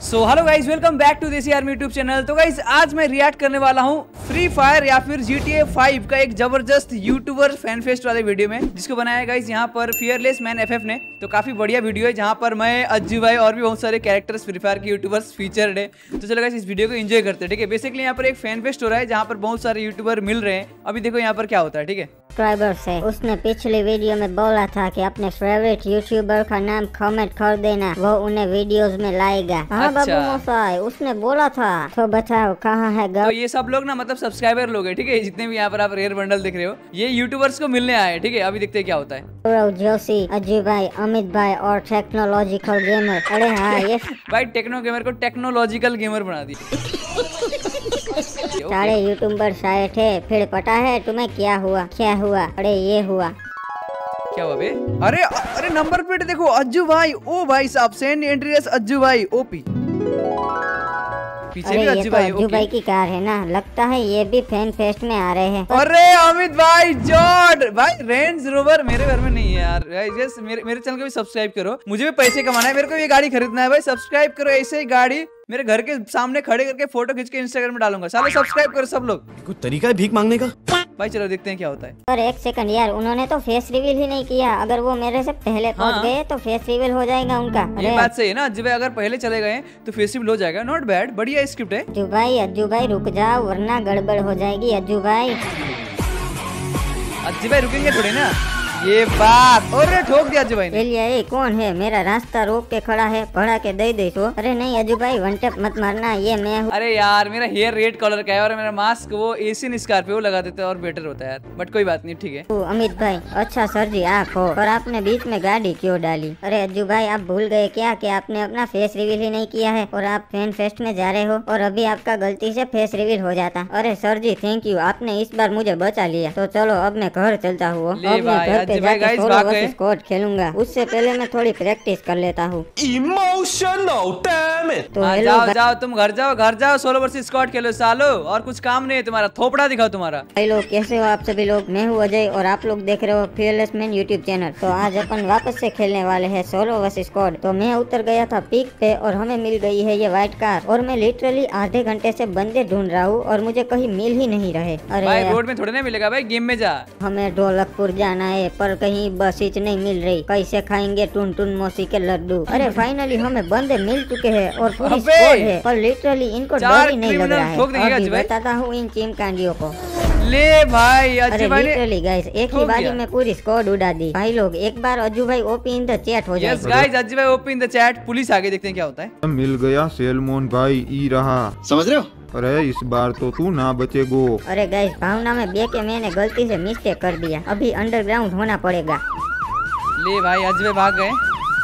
So hello guys, welcome back to Desi army YouTube channel. तो guys आज मैं react करने वाला हूँ फ्री फायर या फिर GTA 5 का एक जबरदस्त यूट्यूबर फैन फेस्ट वाले वीडियो में, जिसको बनाया गाइज यहाँ पर फियरलेस मैन FF ने। तो काफी बढ़िया वीडियो है जहाँ पर मैं, अज्जू भाई और भी बहुत सारे कैरेक्टर्स फ्री फायर के यूट्यूबर्स फीचर्ड है। तो चलो गाइज इस वीडियो को एंजॉय करते हैं, ठीक है। बेसिकली यहाँ पर एक फैन फेस्ट हो रहा है जहाँ पर बहुत सारे यूट्यूबर मिल रहे हैं। अभी देखो यहाँ पर क्या होता है, ठीक है। सब्सक्राइबर से उसने पिछली वीडियो में बोला था कि अपने फेवरेट यूट्यूबर का नाम कमेंट कर देना, वो उन्हें वीडियोस में लाएगा। हाँ बाबू मोसाई, उसने बोला था। तो बताओ कहाँ है तो ये सब लोग ना मतलब सब्सक्राइबर लोग हैं, ठीक है। जितने भी यहाँ पर आप रेयर बंडल दिख रहे हो, ये यूट्यूबर्स को मिलने आए, ठीक है। अभी देखते हैं क्या होता है। गौरव जोशी, अज्जू भाई, अमित भाई और टेक्नोलॉजिकल गेमर। अरे हाँ, ये भाई टेक्नो गेमर को टेक्नोलॉजिकल गेमर बना दी। सारे यूट्यूबर आए थे, फिर पता है तुम्हें क्या हुआ? क्या हुआ? अरे ये हुआ। क्या हुआ बे? अरे अरे नंबर प्लेट देखो, अज्जू भाई। ओ भाई साहब, सेंड एंट्रीज अज्जू भाई ओपी। पीछे भी अज्जू भाई की कार है ना, लगता है ये भी फैन फेस्ट में आ रहे हैं। अरे अमित भाई, जॉर्ड भाई, रेंज रोवर मेरे घर में नहीं है यार। मेरे चैनल को भी सब्सक्राइब करो, मुझे भी पैसे कमाना है, मेरे को ये गाड़ी खरीदना है भाई। सब्सक्राइब करो, ऐसे ही गाड़ी मेरे घर के सामने खड़े करके फोटो खींच के इंस्टाग्राम में डालूंगा। साले सब्सक्राइब करो सब लोग। कोई तरीका है भीख मांगने का? भाई चलो देखते हैं क्या होता है। और एक सेकंड यार, उन्होंने तो फेस रिवील ही नहीं किया। अगर वो मेरे से पहले पहुंच गए तो फेस रिवील हो जाएगा उनका। ये बात सही है ना अज्जू भाई, अगर पहले चले गए तो फेस रिवील हो जाएगा। नॉट बैड, बढ़िया स्क्रिप्ट है। अज्जू भाई रुक जाओ वरना गड़बड़ हो जाएगी। अज्जू भाई रुकेंगे थोड़ी ना, ये बात। और ठोक दिया अज्जू भाई ने। ये कौन है? मेरा रास्ता रोक के खड़ा है, पढ़ा के दे तो। अरे नहीं अज्जू भाई, वन टैप मत मारना, ये मैं हूँ। अरे यार मेरा हेयर रेड कलर का है और मेरा मास्क वो एशियन स्कॉर्पियो लगा देते और बेटर होता है यार। बट कोई बात नहीं, ठीक है। अमित भाई, अच्छा सर जी आप हो, और आपने बीच में गाड़ी क्यों डाली? अरे अज्जू भाई, आप भूल गए क्या कि आपने अपना फेस रिवील ही नहीं किया है और आप फैन फेस्ट में जा रहे हो, और अभी आपका गलती से फेस रिवील हो जाता। अरे सर जी थैंक यू, आपने इस बार मुझे बचा लिया। तो चलो अब मैं घर चलता हूँ। स्क्वाड खेलूंगा, उससे पहले मैं थोड़ी प्रैक्टिस कर लेता हूँ। Emotional damn it. तो जाओ तुम घर जाओ, सोलो वर्सेस स्क्वाड खेलो सालो, और कुछ काम नहीं है तुम्हारा। थोपड़ा दिखाओ तुम्हारा। भाई लोग कैसे हो आप सभी लोग? मैं हूँ अजय और आप लोग देख रहे हो फियरलेस मैन यूट्यूब चैनल। तो आज अपन वापस से खेलने वाले हैं सोलो वर्सेस स्क्वाड। तो मैं उतर गया था पीक पे और हमें मिल गई है ये व्हाइट कार, और मैं लिटरली आधे घंटे से बंदे ढूंढ रहा हूँ और मुझे कहीं मिल ही नहीं रहे। अरे भाई रोड में थोड़े ना मिलेगा भाई, गेम में जा। हमें ढोलकपुर जाना है पर कहीं बस नहीं मिल रही। कैसे खाएंगे टुन टुन मौसी के लड्डू? अरे फाइनली हमें बंदे मिल चुके हैं और पूरी स्क्वाड है, पर लिटरली इनको डर ही नहीं लग रहा है। अभी बताता हूँ इन चिमकांडियों को। ले भाई अज्जू भाई, लिटरली गाइस एक ही बारी में पूरी स्क्वाड उड़ा दी। भाई लोग एक बार अज्जू भाई ओपी इन द चैट हो जाए। यस गाइस, अज्जू भाई OP in the chat. Police आगे, देखते हैं क्या होता है। मिल गया सेलमोन भाई, ई रहा, समझ रहे हो? अरे इस बार तो तू ना बचेगो। अरे गाइस, भावना में बे के मैंने गलती से मिस्टेक कर दिया, अभी अंडरग्राउंड होना पड़ेगा। ले भाई अज्जू भाई भाग गए।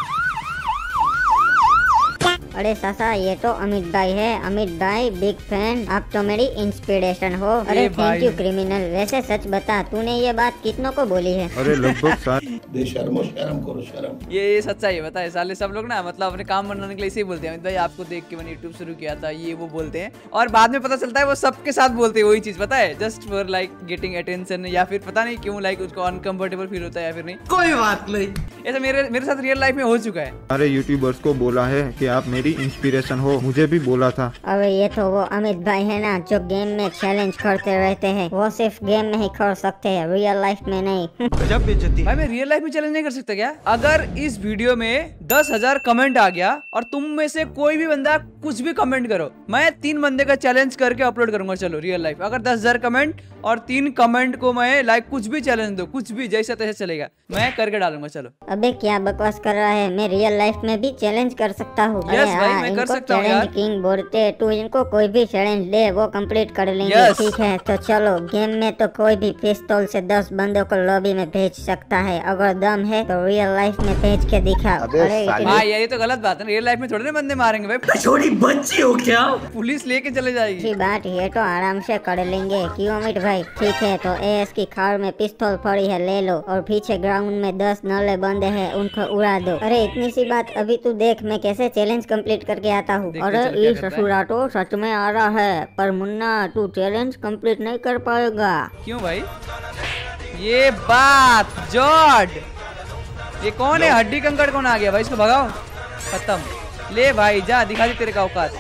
अरे सासा, ये तो अमित भाई है। अमित भाई बिग फैन, आप तो मेरी इंस्पिरेशन हो। अरे थैंक यू क्रिमिनल। वैसे सच बता, तूने ये बात कितनों को बोली है? अरे लगभग शर्म करो शर्म। ये सच्चाई है, बताए साले सब लोग ना मतलब अपने काम बनाने के लिए इसे बोलते हैं। अमित भाई आपको देख के मैंने यूट्यूब शुरू किया था, ये वो बोलते हैं, और बाद में पता चलता है वो सबके साथ बोलते हैं वही चीज, पता है, just for like getting attention, या फिर पता नहीं क्यों लाइक उसको अनकंफर्टेबल फील होता है या फिर नहीं। कोई बात नहीं, ऐसा मेरे साथ रियल लाइफ में हो चुका है। अरे यूट्यूबर्स को बोला है कि आप मेरी इंस्पिरेशन हो, मुझे भी बोला था। अरे ये तो वो अमित भाई है ना जो गेम में चैलेंज करते रहते हैं। वो सिर्फ गेम में ही कर सकते हैं, रियल लाइफ में नहीं। गजब बेइज्जती। भाई मैं रियल लाइफ में चैलेंज नहीं कर सकता क्या? अगर इस वीडियो में 10,000 कमेंट आ गया और तुम में से कोई भी बंदा कुछ भी कमेंट करो, मैं 3 बंदे का चैलेंज करके अपलोड करूंगा। चलो रियल लाइफ, अगर 10,000 कमेंट और 3 कमेंट को मैं लाइक कुछ भी चैलेंज दो, कुछ भी जैसा तैसा चलेगा, मैं करके डालूंगा। चलो। अबे क्या बकवास कर रहा है? मैं रियल लाइफ में भी चैलेंज कर सकता हूँ। यस भाई, मैं कर सकता हूँ यार। किंग बोलते, तू इनको कोई भी चैलेंज दे वो कंप्लीट कर लेंगे। ठीक है तो चलो, गेम में तो कोई भी पिस्तौल से 10 बंदों को लॉबी में भेज सकता है। अगर दम है तो रियल लाइफ में भेज के दिखा। भाई ये तो गलत बात है, रियल लाइफ में थोड़े ना बंदे मारेंगे भाई। छोटी बच्ची हो क्या? पुलिस लेके चले जाएगी। बात ये तो आराम से कर लेंगे, क्यों अमित भाई? ठीक है तो एएस की कार में पिस्तौल पड़ी है, ले लो, और पीछे ग्राउंड में 10 नल्ले बंदे हैं, उनको उड़ा दो। अरे इतनी सी बात, अभी तू देख मैं कैसे चैलेंज कंप्लीट करके आता हूँ। अरे ये ससुरा तो सच में आ रहा है, पर मुन्ना तू चैलेंज कंप्लीट नहीं कर पाएगा। क्यों भाई? ये बात जॉर्ड, ये कौन है? हड्डी कंकड़ कौन आ गया भाई? इसको भगाओ, खत्म। ले भाई जा, दिखा दी तेरे का औकात।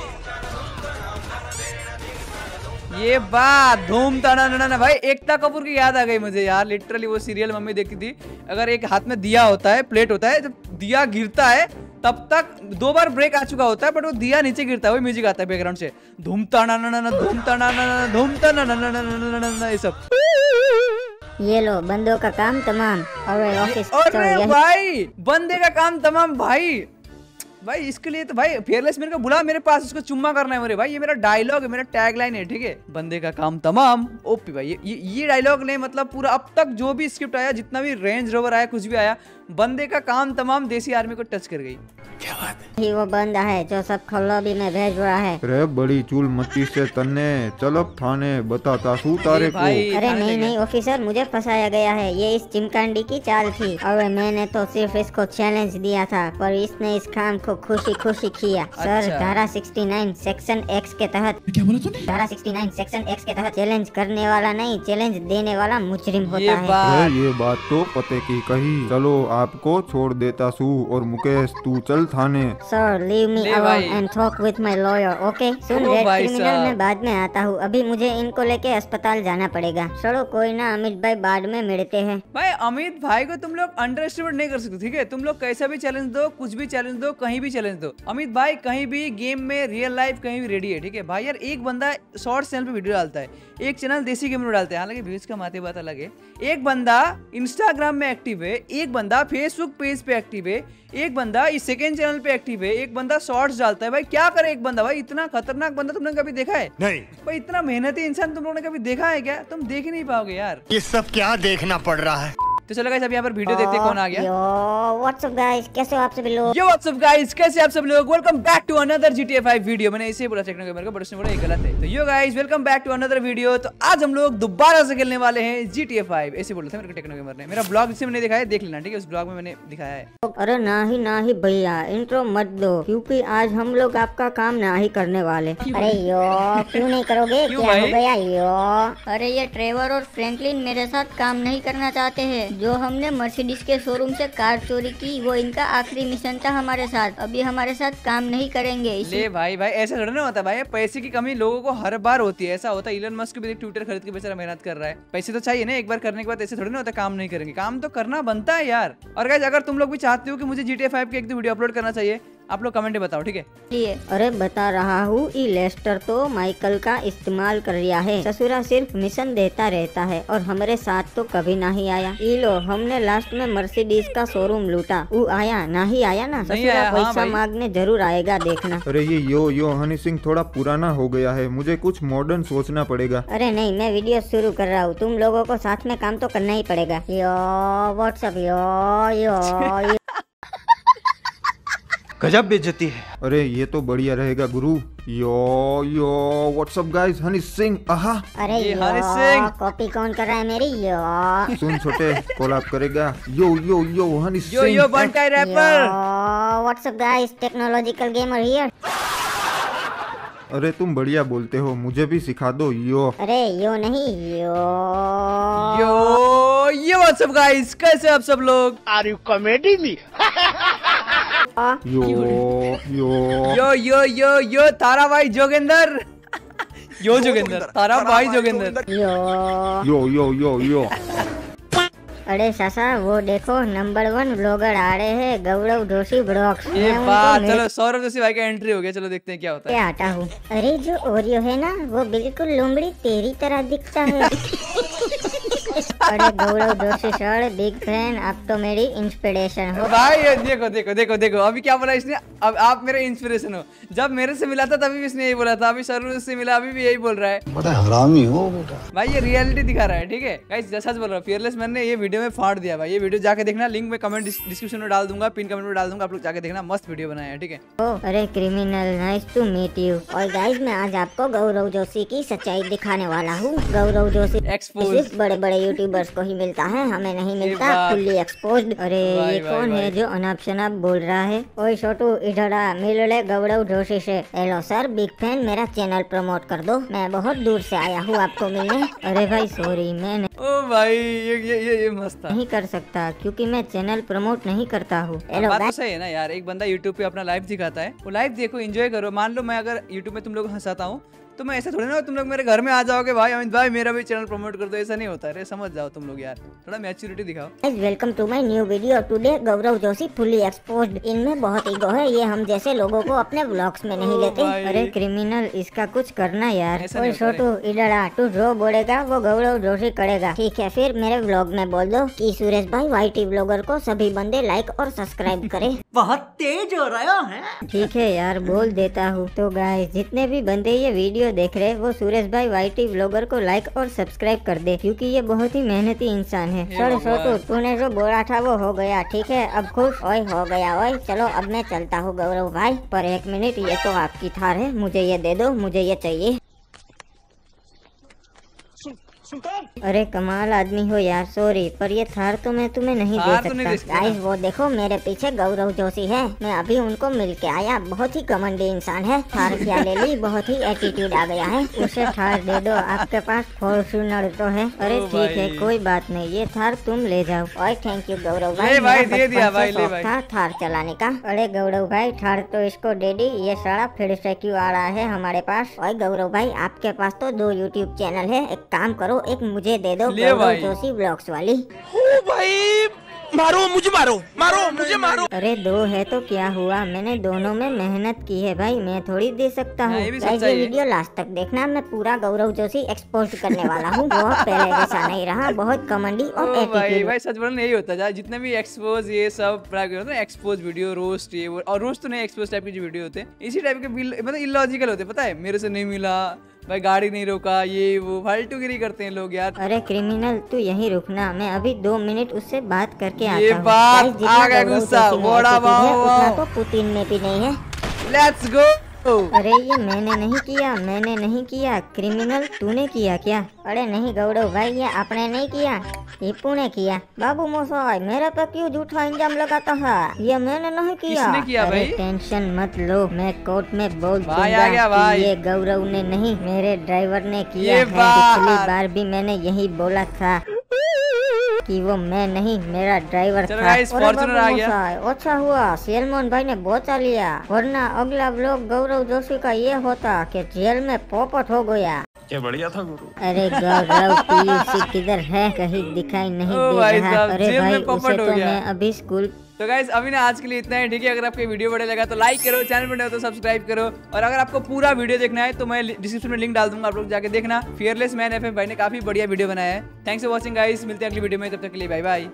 ये बात धूम तना भाई, एकता कपूर की याद आ गई मुझे यार। लिटरली वो सीरियल मम्मी देखती थी, अगर एक हाथ में दिया होता है, प्लेट होता है, जब दिया गिरता है तब तक 2 बार ब्रेक आ चुका होता है, बट वो दिया नीचे गिरता है, वही म्यूजिक आता है बैकग्राउंड से, धूम तना धूम तना धूम तना, ये सब। ये लो बंदों का काम तमाम। अरे ऑफिस अरे भाई बंदे का काम तमाम भाई। भाई इसके लिए तो भाई फेयरलेस मेरे को बुला मेरे पास, उसको चुम्मा करना है मेरे भाई। ये मेरा डायलॉग है, मेरा टैगलाइन है, ठीक है। बंदे का काम तमाम ओपी भाई। ये डायलॉग ने मतलब पूरा अब तक जो भी स्क्रिप्ट आया, जितना भी रेंज रोवर आया, कुछ भी आया, बंदे का काम तमाम देसी आर्मी को टच कर गई। क्या बात है। ही वो बंदा है जो सब खल्लोबी में भेज रहा है। रे बड़ी चूल मच्ची से तन्ने चल अब थाने बताता सू तारे को। अरे नहीं ऑफिसर, मुझे फंसाया गया है। ये इस चिमकांडी की चाल थी और मैंने तो सिर्फ इसको चैलेंज दिया था, पर इसने इस काम को खुशी खुशी किया। सर धारा 69 सेक्शन X के तहत, क्या बोला तूने? धारा 69 सेक्शन X के तहत चैलेंज करने वाला नहीं, चैलेंज देने वाला मुजरिम होता ये है। बात ये बात तो पते की कही। चलो आपको छोड़ देता सू, और मुकेश तू चल थाने। सर लीव मी ले अलोन भाई। And talk with my lawyer, okay? सुन ओ रेड भाई क्रिमिनल, साहब। मैं बाद में आता हूँ। अभी मुझे इनको लेके अस्पताल जाना पड़ेगा। चलो कोई ना अमित भाई, बाद में मिलते हैं। भाई अमित भाई को तुम लोग अंडर एस्टिमेट नहीं कर सकते, ठीक है। तुम लोग कैसा भी चैलेंज दो, कुछ भी चैलेंज दो, कहीं भी चैलेंज दो, अमित भाई कहीं भी गेम में, रियल लाइफ कहीं भी रेडी है, ठीक है भाई। यार एक बंदा शॉर्ट चैनल पे वीडियो डालता है, एक चैनल देसी गेम में डालते हैं, हालांकि व्यूज का माते बात अलग है। एक बंदा इंस्टाग्राम में एक्टिव है, एक बंदा फेसबुक पेज पे एक्टिव है, एक बंदा इस सेकंड चैनल पे एक्टिव है, एक बंदा शॉर्ट्स डालता है। भाई क्या करे एक बंदा, भाई इतना खतरनाक बंदा तुमने कभी देखा है? नहीं। भाई इतना मेहनती इंसान तुम लोगों ने कभी देखा है क्या? तुम देख ही नहीं पाओगे यार। ये सब क्या देखना पड़ रहा है। तो चलो गाइस, अब यहाँ पर वीडियो देखते हैं कौन आ गया। यो व्हाट्सअप गाइस, कैसे हो आप सभी लोग? यो व्हाट्सअप गाइस, कैसे आप सब लोग? Welcome back to another GTA 5 video. मैंने इसे बोला टेक्नो गेमर का, बट उसने बोला ये गलत है। तो yo guys, welcome back to another video. तो आज हम लोग दोबारा से खेलने वाले हैं GTA 5। ऐसे बोला था मेरे को टेक्नो गेमर ने। मेरा ब्लॉग जिससे मैंने दिखाया, देख लेना, ठीक है। उस ब्लॉग में मैंने दिखाया है। अरे ना ही भैया, इंट्रो मत दो, क्योंकि आज हम लोग आपका काम ना ही करने वाले। अरे यो क्यों नहीं करोगे? क्यों क्या भाई? हो गया यो? अरे ये ट्रेवर और फ्रैंकलिन मेरे साथ काम नहीं करना चाहते हैं। जो हमने मर्सिडीज के शोरूम से कार चोरी की, वो इनका आखिरी मिशन था हमारे साथ। अभी हमारे साथ काम नहीं करेंगे। ले भाई ऐसा थोड़ा ना होता भाई। पैसे की कमी लोगों को हर बार होती है। ऐसा होता है, इलन मस्क भी ट्विटर खरीद के बेचारा मेहनत कर रहा है। पैसे तो चाहिए ना, एक बार करने के बाद ऐसे थोड़ी ना होता काम नहीं करेंगे। काम तो करना बनता है यार। और गाइस, अगर तुम लोग भी चाहते हो कि मुझे GTA 5 की एक दो वीडियो अपलोड करना चाहिए, आप लोग कमेंट में बताओ, ठीक है। अरे बता रहा हूँ, ई लेस्टर तो माइकल का इस्तेमाल कर रिया है। ससुरा सिर्फ मिशन देता रहता है और हमारे साथ तो कभी नहीं आया। ई लो, हमने लास्ट में मर्सिडीज का शोरूम लूटा, वो आया ना ही आया ना। नहीं ससुरा आया, हाँ पैसा भाई। मांगने जरूर आएगा, देखना। अरे ये यो हनी सिंह थोड़ा पुराना हो गया है, मुझे कुछ मॉडर्न सोचना पड़ेगा। अरे नहीं, मैं वीडियो शुरू कर रहा हूँ, तुम लोगों को साथ में काम तो करना ही पड़ेगा। यो व्हाट्सअप, यो गजब बेइज्जती है। अरे ये तो बढ़िया रहेगा गुरु। Yo what's up guys, Honey Singh. आहा अरे ये यो हनी सिंह। कॉपी कौन कर रहा है मेरी? यो सुन छोटे, कोलैब करेगा। Yo Honey yo Singh. बंटाई rapper. What's up guys, technological gamer here. अरे तुम बढ़िया बोलते हो, मुझे भी सिखा दो यो। अरे यो नहीं, यो यो व्हाट्सअप गाइस, कैसे आप सब लोग? Are you comedy me? Yo Tara भाई जोगेंद्र। यो जोगेंद्र, तारा भाई जोगेंद्र। यो अरे सासा, वो देखो नंबर 1 ब्लॉगर आ रहे हैं, गौरव जोशी ब्लॉग्स। ये मैं बात, उनको चलो सौरभ जोशी भाई का एंट्री हो गया। चलो देखते हैं क्या होता मिल है। के आता हूँ। अरे जो ओरियो है ना, वो बिल्कुल लोमड़ी तेरी तरह दिखता है। अरे Gaurav Joshi sir, big fan, आप तो मेरी इंस्पिरेशन हो। भाई ये देखो अभी क्या बोला इसने। अब आप मेरे इंस्पिरेशन हो। जब मेरे से मिला था तभी भी इसने यही बोला था, अभी सर से मिला अभी भी यही बोल रहा है। बड़ा हरामी हो बेटा। भाई ये रियलिटी दिखा रहा है, ठीक है गाइस। सच बोल रहा हूँ, फियरलेस मैन ने ये वीडियो में फाड़ दिया भाई। ये वीडियो जाके देखना, लिंक में कमेंट डिस्क्रिप्शन में डाल दूंगा, पिन कमेंट में डाल दूंगा, आप लोग जाके देखना। मस्त वीडियो बनाया है, ठीक है। अरे criminal, nice to meet you. और गाइस, मैं आज आपको गौरव जोशी की सच्चाई दिखाने वाला हूँ। गौरव जोशी एक्सपोज। सिर्फ बड़े बड़े यूट्यूबर यूट्यूबर्स को ही मिलता है, हमें नहीं मिलता। Fully exposed. अरे ये कौन है जो अनाप शनाप बोल रहा है? ओए छोटू इधर आ, मिल ले गौरव जोशी से। हेलो सर, बिग फैन, मेरा चैनल प्रमोट कर दो, मैं बहुत दूर से आया हूँ आपको मिलने। अरे भाई सॉरी, मैं ओ भाई ये मस्त था। नहीं कर सकता क्योंकि मैं चैनल प्रमोट नहीं करता हूँ। हेलो बात तो सही है ना यार, एक बंदा यूट्यूब पे अपना लाइव दिखाता है, वो लाइव देखो, एंजॉय करो। मान लो मैं अगर यूट्यूब में तुम लोग हंसाता हूँ तो मैं ऐसे थोड़ी ना तुम लोग मेरे घर में आ जाओगे, भाई अमित भाई मेरा भी चैनल प्रमोट कर दो, ऐसा नहीं होता। अरे समझ जाओ तुम लोग यार, थोड़ा मैच्योरिटी दिखाओ। Welcome to my new video. Today Gaurav Joshi fully exposed. इनमें बहुत ईगो है, ये हम जैसे लोगों को अपने व्लॉग्स में नहीं लेते। अरे क्रिमिनल, इसका कुछ करना यार। ओए छोटू इधर आ, तू जो बोलेगा वो गौरव जोशी करेगा, ठीक है? फिर मेरे व्लॉग में बोल दो कि सुरेश भाई वाईटी ब्लॉगर को सभी बंदे लाइक और सब्सक्राइब करे। बहुत तेज हो रहा है। ठीक है यार, बोल देता हूँ। तो गाइस, जितने भी बंदे ये वीडियो देख रहे वो सुरेश भाई वाईटी व्लॉगर को लाइक और सब्सक्राइब कर दे, क्योंकि ये बहुत ही मेहनती इंसान है। चलो छोटू, तूने जो बोला था वो हो गया, ठीक है? अब खुश? ओए हो गया। ओए चलो अब मैं चलता हूँ गौरव भाई। पर एक मिनट, ये तो आपकी थार है, मुझे ये दे दो, मुझे ये चाहिए। अरे कमाल आदमी हो यार, सॉरी पर ये थार तो मैं तुम्हें नहीं दे सकता। गाइस वो देखो मेरे पीछे गौरव जोशी है, मैं अभी उनको मिल के आया। बहुत ही घमंडी इंसान है, थार क्या ले ली, बहुत ही एटीट्यूड आ गया है। उसे थार दे दो, आपके पास फॉर्च्यूनर तो है। अरे ठीक है कोई बात नहीं, ये थार तुम ले जाओ। और थैंक यू गौरव भाई, दे दिया भाई, ले भाई। था थार चलाने का। अरे गौरव भाई थार तो इसको दे दी, ये सारा फिर से क्यों आ रहा है हमारे पास? और गौरव भाई आपके पास तो 2 यूट्यूब चैनल है, एक काम करो एक मुझे दे दो, गौरव जोशी ब्लॉग्स वाली। ओ भाई मारो मुझे, मारो मुझे मारो। अरे 2 है तो क्या हुआ, मैंने दोनों में मेहनत की है भाई, मैं थोड़ी दे सकता हूँ। ये वीडियो लास्ट तक देखना, मैं पूरा गौरव जोशी एक्सपोज करने वाला हूँ। वो पहले जैसा नहीं रहा, बहुत कमेंडी और एटीट्यूड। भाई सच बोलना यही होता है, जितने भी एक्सपोज ये सब एक्सपोज वीडियो, रोस्ट ये और रोस्ट तो नहीं, एक्सपोज टाइप के जो वीडियो होते हैं इसी टाइप के मतलब इलॉजिकल होते हैं। पता है, मेरे से नहीं मिला भाई, गाड़ी नहीं रोका, ये वो फालतूगिरी करते हैं लोग यार। अरे क्रिमिनल तू यहीं रुकना, मैं अभी 2 मिनट उससे बात करके आता हूँ। ये बात आ गया गुस्सा, बड़ा बाबू तो पुतिन में भी नहीं है। Let's go. अरे ये मैंने नहीं किया, क्रिमिनल तूने किया क्या? अरे नहीं गौरव भाई, ये आपने नहीं किया, हिप्पू ने किया। बाबू मोसाई मेरे पे क्यों झूठा इंजाम लगाता है? ये मैंने नहीं किया। किसने किया भाई? टेंशन मत लो, मैं कोर्ट में बोल दूंगा कि ये गौरव ने नहीं, मेरे ड्राइवर ने किया है। पिछली बार भी मैंने यही बोला था कि वो मैं नहीं, मेरा ड्राइवर था। फॉर्च्यूनर आ गया। अच्छा हुआ सलमान भाई ने बचा लिया, वरना अगला व्लॉग गौरव जोशी का ये होता कि जेल में पोपट हो गया। क्या बढ़िया था गुरु। अरे गौरव पीयूसी किधर है, कहीं दिखाई नहीं दे रहा। अरे भाई उसे तो मैं अभी स्कूल। तो गाइस अभी ना आज के लिए इतना ही, ठीक है? अगर आपको वीडियो बढ़िया लगा तो लाइक करो, चैनल पर नए हो तो सब्सक्राइब करो, और अगर आपको पूरा वीडियो देखना है तो मैं डिस्क्रिप्शन में लिंक डाल दूंगा, आप लोग जाके देखना। फियरलेस मैन एफएफ भाई ने काफी बढ़िया वीडियो बनाया है। थैंक्स फॉर वॉचिंग गाइस, मिलते हैं अगली वीडियो में, तब तक के लिए बाय बाय।